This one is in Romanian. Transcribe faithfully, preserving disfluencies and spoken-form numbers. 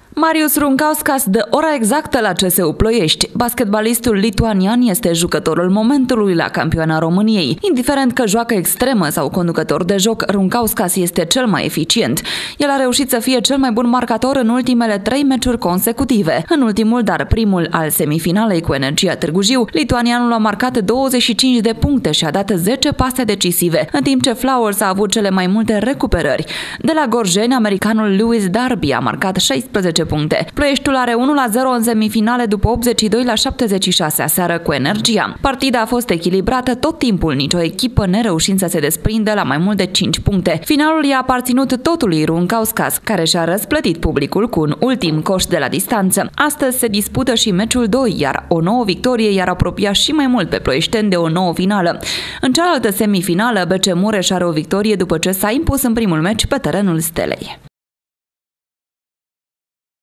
Marius Runkauskas dă ora exactă la C S U Ploiești. Basketbalistul lituanian este jucătorul momentului la campioana României. Indiferent că joacă extremă sau conducător de joc, Runkauskas este cel mai eficient. El a reușit să fie cel mai bun marcator în ultimele trei meciuri consecutive. În ultimul, dar primul al semifinalei cu Energia Târgu Jiu, lituanianul a marcat douăzeci și cinci de puncte și a dat zece pase decisive, în timp ce Flowers a avut cele mai multe recuperări. De la Gorjeni, americanul Lewis Darby a marcat șaisprezece puncte. Ploieștiul are unu la zero în semifinale după optzeci și doi la șaptezeci și șase aseară cu Energia. Partida a fost echilibrată tot timpul, nicio echipă nereușind să se desprindă la mai mult de cinci puncte. Finalul i-a aparținut totul lui Runkauskas, care și-a răsplătit publicul cu un ultim coș de la distanță. Astăzi se dispută și meciul doi, iar o nouă victorie i-ar apropia și mai mult pe ploieșteni de o nouă finală. În cealaltă semifinală, B C Mureș are o victorie după ce s-a impus în primul meci pe terenul Stelei.